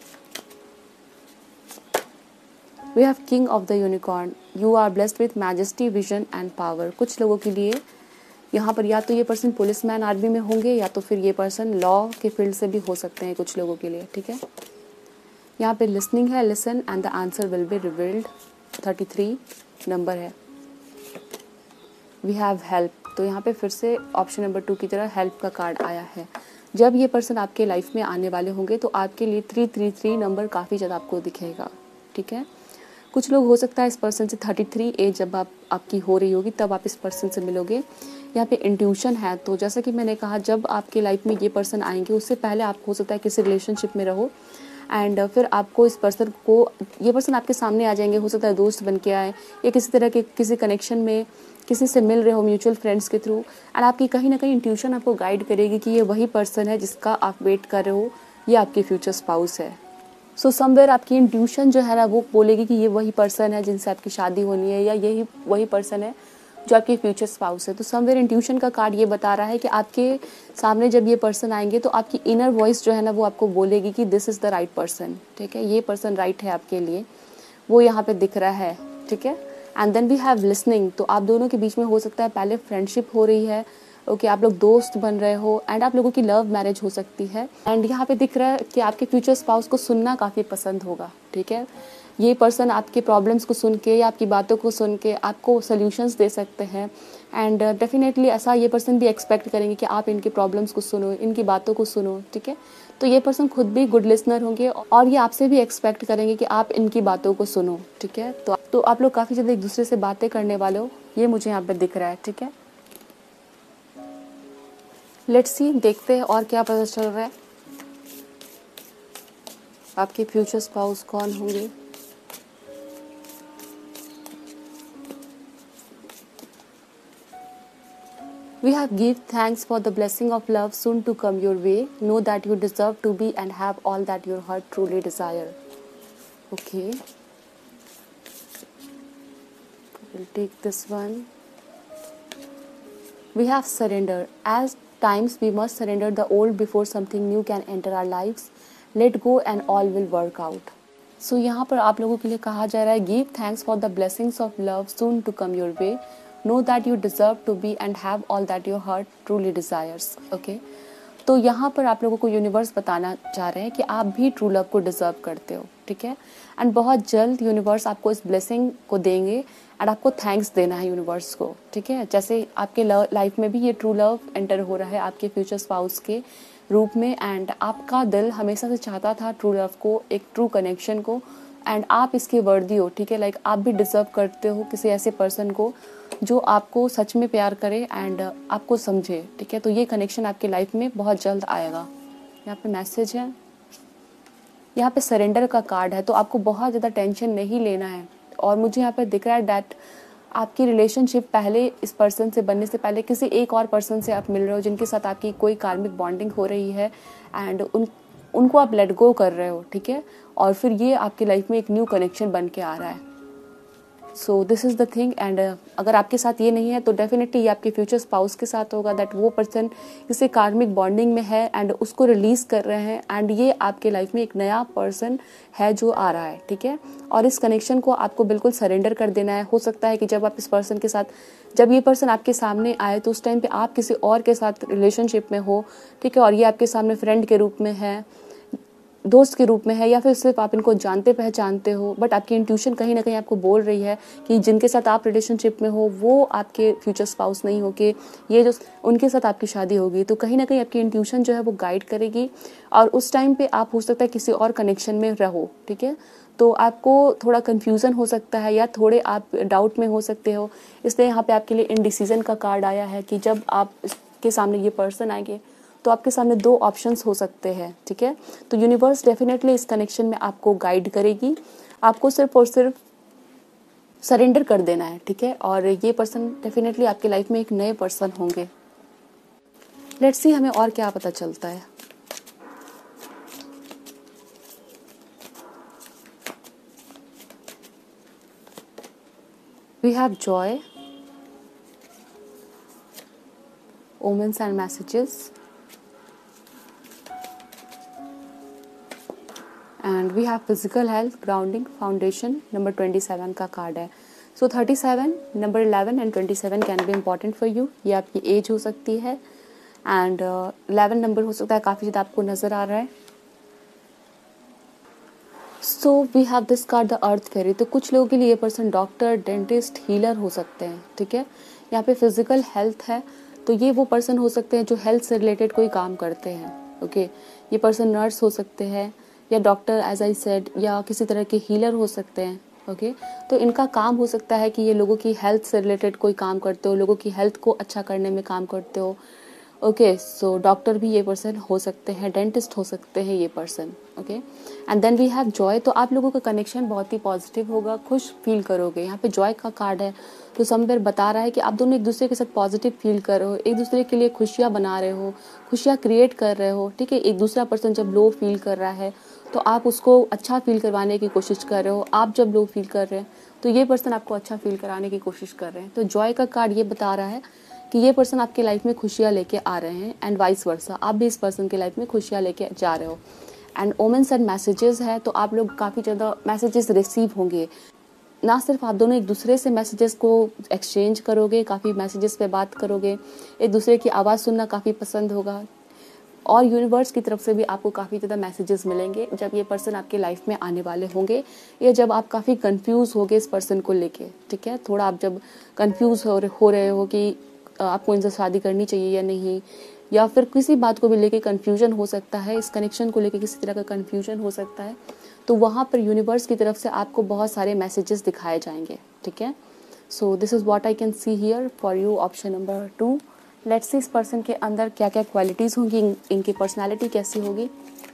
We have king of the unicorn, you are blessed with majesty, vision and power. कुछ लोगों के लिए यहाँ पर या तो ये पर्सन पुलिसमैन आर्मी में होंगे, या तो फिर ये पर्सन लॉ के फील्ड से भी हो सकते हैं कुछ लोगों के लिए, ठीक है। यहाँ पे लिसनिंग है, listen and the answer will be revealed, 33 number है। वी हैव हेल्प, तो यहाँ पे फिर से ऑप्शन नंबर 2 की तरह हेल्प का कार्ड आया है। जब ये पर्सन आपके लाइफ में आने वाले होंगे तो आपके लिए 333 नंबर काफ़ी ज़्यादा आपको दिखेगा, ठीक है। कुछ लोग हो सकता है इस पर्सन से 33 एज जब आपकी हो रही होगी तब आप इस पर्सन से मिलोगे। यहाँ पे इंट्यूशन है, तो जैसा कि मैंने कहा जब आपके लाइफ में ये पर्सन आएंगे उससे पहले आप हो सकता है किसी रिलेशनशिप में रहो, एंड फिर आपको इस पर्सन को, ये पर्सन आपके सामने आ जाएंगे, हो सकता है दोस्त बन के आए या किसी तरह के किसी कनेक्शन में किसी से मिल रहे हो म्यूचुअल फ्रेंड्स के थ्रू, एंड आपकी कहीं ना कहीं इंट्यूशन आपको गाइड करेगी कि ये वही पर्सन है जिसका आप वेट कर रहे हो, ये आपके फ्यूचर स्पाउस है। सो समवेयर आपकी इंट्यूशन जो है ना वो बोलेगी कि ये वही पर्सन है जिनसे आपकी शादी होनी है, या यही वही पर्सन है जो आपके फ्यूचर स्पाउस है। तो समवेयर इंट्यूशन का कार्ड ये बता रहा है कि आपके सामने जब ये पर्सन आएंगे तो आपकी इनर वॉइस जो है ना वो आपको बोलेगी कि this is the right person, ठीक है, ये पर्सन राइट है आपके लिए, वो यहाँ पे दिख रहा है, ठीक है। And then we have listening, तो आप दोनों के बीच में हो सकता है पहले फ्रेंडशिप हो रही है, ओके, आप लोग दोस्त बन रहे हो, एंड आप लोगों की लव मैरिज हो सकती है। एंड यहाँ पे दिख रहा है कि आपके फ्यूचर स्पाउस को सुनना काफ़ी पसंद होगा, ठीक है। ये पर्सन आपके प्रॉब्लम्स को सुन के या आपकी बातों को सुन के आपको सोल्यूशंस दे सकते हैं, एंड डेफिनेटली ऐसा ये पर्सन भी एक्सपेक्ट करेंगे कि आप इनके प्रॉब्लम्स को सुनो, इनकी बातों को सुनो, ठीक है। तो ये पर्सन खुद भी गुड लिसनर होंगे और ये आपसे भी एक्सपेक्ट करेंगे कि आप इनकी बातों को सुनो, ठीक है। तो आप लोग काफ़ी ज़्यादा एक दूसरे से बातें करने वाले हो, ये मुझे यहाँ पर दिख रहा है, ठीक है। लेट्स सी, देखते हैं और क्या पता चल रहा है। आपके फ्यूचर स्पाउस कौन होंगे। We have give thanks for the blessing of love soon to come your way. Know that you deserve to be and have all that your heart truly desire. Okay. We'll take this one. We have surrender. As times we must surrender the old before something new can enter our lives. Let go and all will work out. So यहाँ पर आप लोगों के लिए कहा जा रहा है give thanks for the blessings of love soon to come your way. Know that you deserve to be and have all that your heart truly desires. Okay. तो यहाँ पर आप लोगों को यूनिवर्स बताना चाह रहे हैं कि आप भी ट्रू लव को डिजर्व करते हो, ठीक है। एंड बहुत जल्द यूनिवर्स आपको इस ब्लेसिंग को देंगे एंड आपको थैंक्स देना है यूनिवर्स को, ठीक है। जैसे आपके लाइफ में भी ये ट्रू लव एंटर हो रहा है आपके फ्यूचर स्पाउस के रूप में, एंड आपका दिल हमेशा से चाहता था ट्रू लव को, एक ट्रू कनेक्शन को, एंड आप इसके वर्दी हो, ठीक है। लाइक आप भी डिजर्व करते हो किसी ऐसे पर्सन को जो आपको सच में प्यार करे एंड आपको समझे, ठीक है। तो ये कनेक्शन आपकी लाइफ में बहुत जल्द आएगा। यहाँ पे मैसेज है, यहाँ पे सरेंडर का कार्ड है, तो आपको बहुत ज़्यादा टेंशन नहीं लेना है। और मुझे यहाँ पे दिख रहा है डैट आपकी रिलेशनशिप पहले इस पर्सन से बनने से पहले किसी एक और पर्सन से आप मिल रहे हो जिनके साथ आपकी कोई कार्मिक बॉन्डिंग हो रही है एंड उनको आप लेट गो कर रहे हो, ठीक है। और फिर ये आपकी लाइफ में एक न्यू कनेक्शन बन के आ रहा है। So this is the thing. And अगर आपके साथ ये नहीं है तो डेफिनेटली ये आपके फ्यूचर स्पाउस के साथ होगा, दैट वो पर्सन किसी कार्मिक बॉन्डिंग में है एंड उसको रिलीज़ कर रहे हैं एंड ये आपके लाइफ में एक नया पर्सन है जो आ रहा है, ठीक है। और इस कनेक्शन को आपको बिल्कुल सरेंडर कर देना है। हो सकता है कि जब आप इस पर्सन के साथ, जब ये पर्सन आपके सामने आए तो उस टाइम पे आप किसी और के साथ रिलेशनशिप में हो, ठीक है, और ये आपके सामने फ्रेंड के रूप में है, दोस्त के रूप में है, या फिर सिर्फ आप इनको जानते पहचानते हो, बट आपकी इंट्यूशन कहीं ना कहीं आपको बोल रही है कि जिनके साथ आप रिलेशनशिप में हो वो आपके फ्यूचर स्पाउस नहीं हो, कि ये जो उनके साथ आपकी शादी होगी। तो कहीं ना कहीं आपकी इंट्यूशन जो है वो गाइड करेगी और उस टाइम पे आप हो सकता है किसी और कनेक्शन में रहो, ठीक है। तो आपको थोड़ा कन्फ्यूज़न हो सकता है या थोड़े आप डाउट में हो सकते हो, इसलिए यहाँ पे आपके लिए इनडिसीजन का कार्ड आया है कि जब आप इसके सामने ये पर्सन आएंगे तो आपके सामने दो ऑप्शंस हो सकते हैं, ठीक है। तो यूनिवर्स डेफिनेटली इस कनेक्शन में आपको गाइड करेगी, आपको सिर्फ और सिर्फ सरेंडर कर देना है, ठीक है। और ये पर्सन डेफिनेटली आपकी लाइफ में एक नए पर्सन होंगे। लेट्स सी हमें और क्या पता चलता है। We have joy, omens and messages, and we have physical health, grounding, foundation. Number 27 का कार्ड है। So 37, number 11 and 27 can be important for you. ये आपकी एज हो सकती है एंड 11 नंबर हो सकता है काफ़ी ज़्यादा आपको नज़र आ रहा है। So we have this card the earth fairy. तो कुछ लोगों के लिए ये पर्सन डॉक्टर, डेंटिस्ट, हीलर हो सकते हैं, ठीक है। यहाँ पे फिजिकल हेल्थ है, तो ये वो पर्सन हो सकते हैं जो हेल्थ से रिलेटेड कोई काम करते हैं, ओके। ये पर्सन नर्स हो सकते हैं या डॉक्टर एज आई सेड, या किसी तरह के हीलर हो सकते हैं, ओके। तो इनका काम हो सकता है कि ये लोगों की हेल्थ से रिलेटेड कोई काम करते हो, लोगों की हेल्थ को अच्छा करने में काम करते हो, ओके। सो डॉक्टर भी ये पर्सन हो सकते हैं, डेंटिस्ट हो सकते हैं ये person, okay. And then we have joy. तो आप लोगों का कनेक्शन बहुत ही पॉजिटिव होगा, खुश फील करोगे। यहाँ पे जॉय का कार्ड है, तो समवेयर बता रहा है कि आप दोनों एक दूसरे के साथ पॉजिटिव फील कर रहे हो, एक दूसरे के लिए खुशियाँ बना रहे हो, खुशियाँ क्रिएट कर रहे हो, ठीक है। एक दूसरा पर्सन जब लो फील कर रहा है तो आप उसको अच्छा फील करवाने की कोशिश कर रहे हो, आप जब लो फील कर रहे हैं तो ये पर्सन आपको अच्छा फील कराने की कोशिश कर रहे हैं। तो जॉय का कार्ड ये बता रहा है कि ये पर्सन आपके लाइफ में खुशियाँ लेके आ रहे हैं एंड वाइस वर्सा, आप भी इस पर्सन के लाइफ में खुशियाँ लेके जा रहे हो। एंड ओमेंस एंड मैसेजेस है, तो आप लोग काफ़ी ज़्यादा मैसेजेस रिसीव होंगे। ना सिर्फ आप दोनों एक दूसरे से मैसेजेस को एक्सचेंज करोगे, काफ़ी मैसेजेस पे बात करोगे, एक दूसरे की आवाज़ सुनना काफ़ी पसंद होगा, और यूनिवर्स की तरफ से भी आपको काफ़ी ज़्यादा मैसेजेस मिलेंगे जब ये पर्सन आपके लाइफ में आने वाले होंगे, या जब आप काफ़ी कंफ्यूज होगे इस पर्सन को लेके, ठीक है। थोड़ा आप जब कंफ्यूज हो रहे हो कि आपको इनसे शादी करनी चाहिए या नहीं, या फिर किसी बात को भी लेके कंफ्यूजन हो सकता है, इस कनेक्शन को लेके किसी तरह का कंफ्यूजन हो सकता है, तो वहाँ पर यूनिवर्स की तरफ से आपको बहुत सारे मैसेजेस दिखाए जाएंगे, ठीक है। So this is what I can see here for you, option number 2। Let's see इस पर्सन के अंदर क्या क्या क्वालिटीज़ होंगी, इनकी पर्सनालिटी कैसी होगी।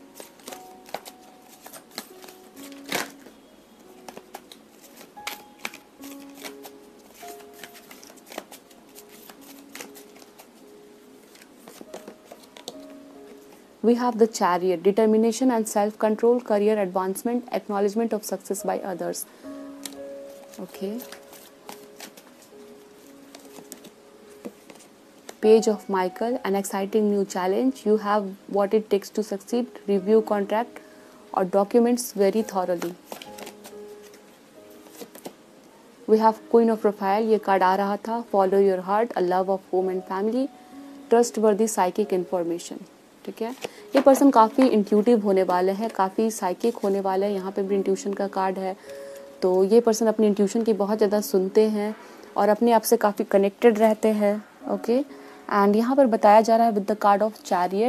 We have the Chariot, determination and self-control, career advancement, acknowledgement of success by others. Okay. Page of Michael, an exciting new challenge. You have what it takes to succeed. Review contract or documents very thoroughly. We have Queen of Raphael, ये card आ रहा था. Follow your heart, a love of home and family, trustworthy psychic information. ठीक है, ये person काफ़ी intuitive होने वाले हैं, काफ़ी साइकिक होने वाले हैं। यहाँ पे भी इंट्यूशन का कार्ड है, तो ये पर्सन अपनी इंट्यूशन की बहुत ज़्यादा सुनते हैं और अपने आप से काफ़ी कनेक्टेड रहते हैं, ओके। एंड यहाँ पर बताया जा रहा है with the card of chariot,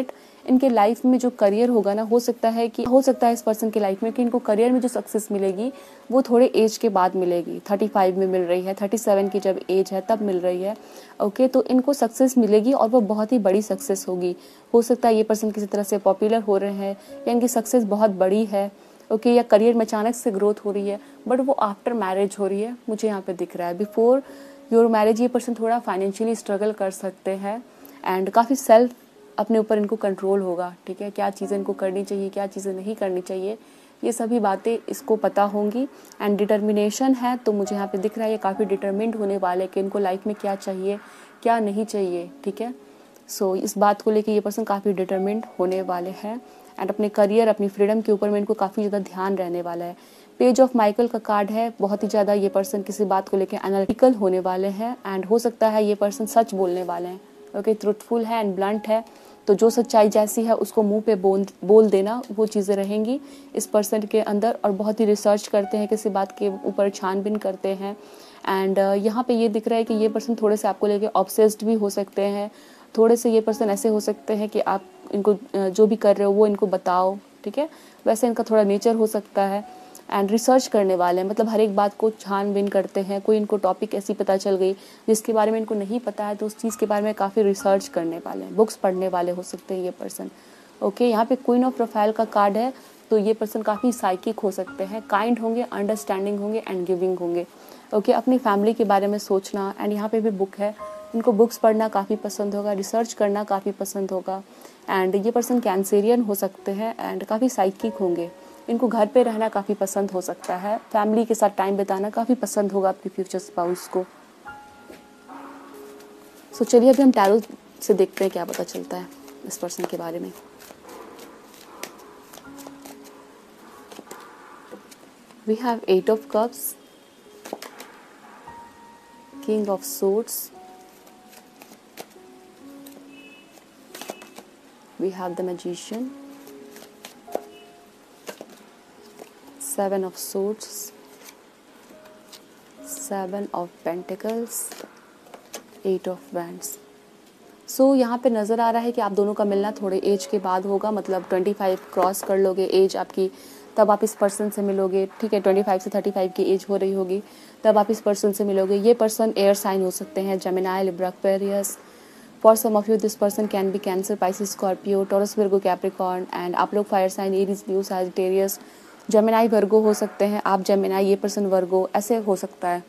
इनके लाइफ में जो करियर होगा ना, हो सकता है इस पर्सन के लाइफ में कि इनको करियर में जो सक्सेस मिलेगी वो थोड़े एज के बाद मिलेगी। 35 में मिल रही है, 37 की जब एज है तब मिल रही है। ओके, तो इनको सक्सेस मिलेगी और वो बहुत ही बड़ी सक्सेस होगी। हो सकता है ये पर्सन किसी तरह से पॉपुलर हो रहे हैं या इनकी सक्सेस बहुत बड़ी है। ओके, या करियर में अचानक से ग्रोथ हो रही है, बट वो आफ्टर मैरिज हो रही है, मुझे यहाँ पे दिख रहा है। बिफोर योर मैरिज ये पर्सन थोड़ा फाइनेंशियली स्ट्रगल कर सकते हैं एंड काफ़ी सेल्फ अपने ऊपर इनको कंट्रोल होगा। ठीक है, क्या चीज़ें इनको करनी चाहिए, क्या चीज़ें नहीं करनी चाहिए, ये सभी बातें इसको पता होंगी। एंड डिटर्मिनेशन है, तो मुझे यहाँ पे दिख रहा है ये काफ़ी डिटर्मिन्ड होने वाले कि इनको लाइफ में क्या चाहिए क्या नहीं चाहिए। ठीक है, सो इस बात को लेके ये पर्सन काफ़ी डिटर्मिन्ड होने वाले हैं एंड अपने करियर, अपनी फ्रीडम के ऊपर में इनको काफ़ी ज़्यादा ध्यान रहने वाला है। पेज ऑफ माइकल का कार्ड है, बहुत ही ज़्यादा ये पर्सन किसी बात को लेकर एनालिटिकल होने वाले हैं एंड हो सकता है ये पर्सन सच बोलने वाले हैं। ओके, ट्रुथफुल है एंड ब्लंट है, तो जो सच्चाई जैसी है उसको मुंह पे बोल देना, वो चीज़ें रहेंगी इस पर्सन के अंदर। और बहुत ही रिसर्च करते हैं, किसी बात के ऊपर छानबीन करते हैं एंड यहाँ पे ये दिख रहा है कि ये पर्सन थोड़े से आपको लेके ऑब्सेस्ड भी हो सकते हैं। थोड़े से ये पर्सन ऐसे हो सकते हैं कि आप इनको जो भी कर रहे हो वो इनको बताओ। ठीक है, वैसे इनका थोड़ा नेचर हो सकता है एंड रिसर्च करने वाले हैं, मतलब हर एक बात को छानबीन करते हैं। कोई इनको टॉपिक ऐसी पता चल गई जिसके बारे में इनको नहीं पता है, तो उस चीज़ के बारे में काफ़ी रिसर्च करने वाले हैं, बुक्स पढ़ने वाले हो सकते हैं ये पर्सन। ओके, यहाँ पे क्वीन ऑफ प्रोफाइल का कार्ड है, तो ये पर्सन काफ़ी साइकिक हो सकते हैं, काइंड होंगे, अंडरस्टैंडिंग होंगे एंड गिविंग होंगे। ओके, अपनी फैमिली के बारे में सोचना एंड यहाँ पे भी बुक है, इनको बुक्स पढ़ना काफ़ी पसंद होगा, रिसर्च करना काफ़ी पसंद होगा एंड ये पर्सन कैंसेरियन हो सकते हैं एंड काफ़ी साइकिक होंगे। इनको घर पे रहना काफ़ी पसंद हो सकता है, फैमिली के साथ टाइम बिताना काफ़ी पसंद होगा आपके फ्यूचर स्पाउस को। सो चलिए अभी हम टैरो से देखते हैं क्या पता चलता है इस पर्सन के बारे में। We have 8 of cups, king of swords, we have the magician, 7 of swords, 7 of pentacles, 8 of wands। So यहाँ पे नज़र आ रहा है कि आप दोनों का मिलना थोड़े एज के बाद होगा, मतलब 25 क्रॉस कर लोगे एज आपकी, तब आप इस पर्सन से मिलोगे। ठीक है, 25 से 35 की एज हो रही होगी तब आप इस पर्सन से मिलोगे। ये पर्सन एयर साइन हो सकते हैं, Gemini, Libra, Aquarius. For some of you this person can be Cancer, Pisces, Scorpio, Taurus, Virgo, Capricorn and आप लोग fire sign, Aries, Leo, Sagittarius. Gemini, Virgo हो सकते हैं आप, जेमिनी, ये पर्सन वर्गो, ऐसे हो सकता है।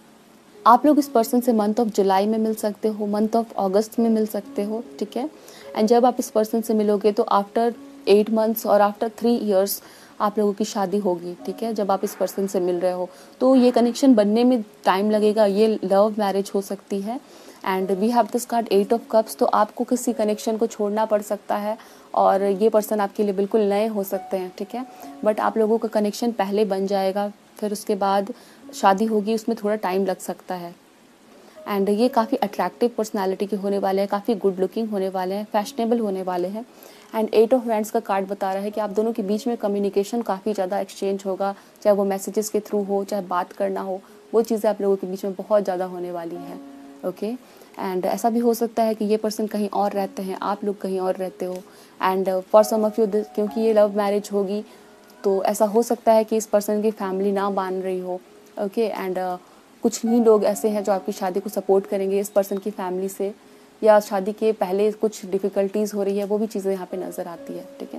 आप लोग इस पर्सन से मंथ ऑफ जुलाई में मिल सकते हो, मंथ ऑफ अगस्त में मिल सकते हो। ठीक है, एंड जब आप इस पर्सन से मिलोगे तो आफ्टर 8 मंथ्स और आफ्टर 3 ईयर्स आप लोगों की शादी होगी। ठीक है, जब आप इस पर्सन से मिल रहे हो तो ये कनेक्शन बनने में टाइम लगेगा, ये लव मैरिज हो सकती है। And we have this card 8 of cups, तो आपको किसी कनेक्शन को छोड़ना पड़ सकता है और ये पर्सन आपके लिए बिल्कुल नए हो सकते हैं। ठीक है, बट आप लोगों का कनेक्शन पहले बन जाएगा, फिर उसके बाद शादी होगी, उसमें थोड़ा टाइम लग सकता है। एंड ये काफ़ी अट्रैक्टिव पर्सनालिटी के होने वाले हैं, काफ़ी गुड लुकिंग होने वाले हैं, फैशनेबल होने वाले हैं। एंड 8 ऑफ वैंड्स का कार्ड बता रहा है कि आप दोनों के बीच में कम्युनिकेशन काफ़ी ज़्यादा एक्सचेंज होगा, चाहे वो मैसेजेस के थ्रू हो, चाहे बात करना हो, वो चीज़ें आप लोगों के बीच में बहुत ज़्यादा होने वाली हैं। ओके, एंड ऐसा भी हो सकता है कि ये पर्सन कहीं और रहते हैं, आप लोग कहीं और रहते हो। And for some of you, क्योंकि ये लव मैरिज होगी तो ऐसा हो सकता है कि इस पर्सन की फैमिली ना मान रही हो। ओके, एंड कुछ ही लोग ऐसे हैं जो आपकी शादी को सपोर्ट करेंगे इस पर्सन की फैमिली से, या शादी के पहले कुछ डिफ़िकल्टीज़ हो रही है, वो भी चीज़ें यहाँ पे नज़र आती है। ठीक है,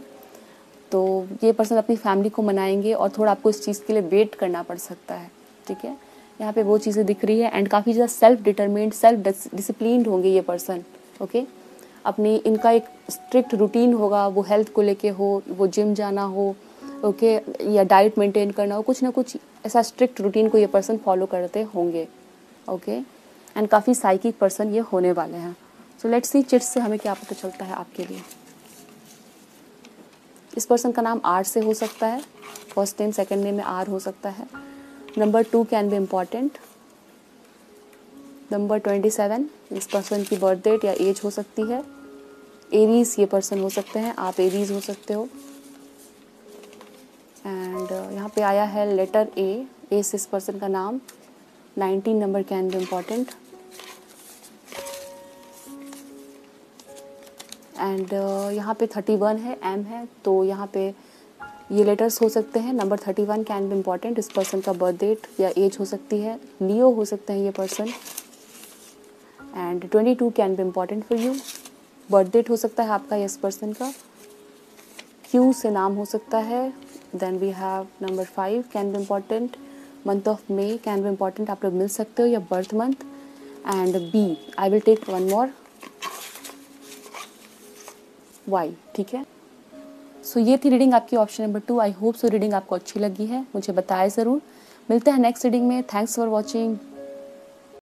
तो ये पर्सन अपनी फैमिली को मनाएंगे और थोड़ा आपको इस चीज़ के लिए वेट करना पड़ सकता है। ठीक है, यहाँ पे वो चीज़ें दिख रही है एंड काफ़ी ज़्यादा सेल्फ डिटरमिन्ड, सेल्फ डिसिप्लिन्ड होंगे ये पर्सन। ओके, अपनी इनका एक स्ट्रिक्ट रूटीन होगा, वो हेल्थ को लेके हो, वो जिम जाना हो, ओके, या डाइट मेंटेन करना हो, कुछ ना कुछ ऐसा स्ट्रिक्ट रूटीन को ये पर्सन फॉलो करते होंगे। ओके, एंड काफ़ी साइकिक पर्सन ये होने वाले हैं। सो लेट्स सी चिट्स से हमें क्या पता चलता है आपके लिए। इस पर्सन का नाम आर से हो सकता है, फर्स्ट नेम सेकंड नेम में आर हो सकता है। Number 2 can be important. Number 27 इस पर्सन की बर्थ डेट या एज हो सकती है। एरीज ये पर्सन हो सकते हैं, आप एरीज हो सकते हो। एंड यहाँ पे आया है लेटर ए से इस पर्सन का नाम। 19 number can be important. And यहाँ पे 31 है, एम है, तो यहाँ पे ये लेटर्स हो सकते हैं। Number 31 can be important. इस पर्सन का बर्थ डेट या एज हो सकती है, लियो हो सकते हैं ये person. And 22 can be important for you. Birth date हो सकता है आपका इस पर्सन का। क्यू से नाम हो सकता है। Then we have number 5 can be important. Month of May can be important, आप लोग मिल सकते हो, या birth month. And B, I will take one more, Y, ठीक है। सो ये थी रीडिंग आपकी option number 2। I hope so reading आपको अच्छी लगी है, मुझे बताएं ज़रूर। मिलते हैं नेक्स्ट रीडिंग में। Thanks for watching.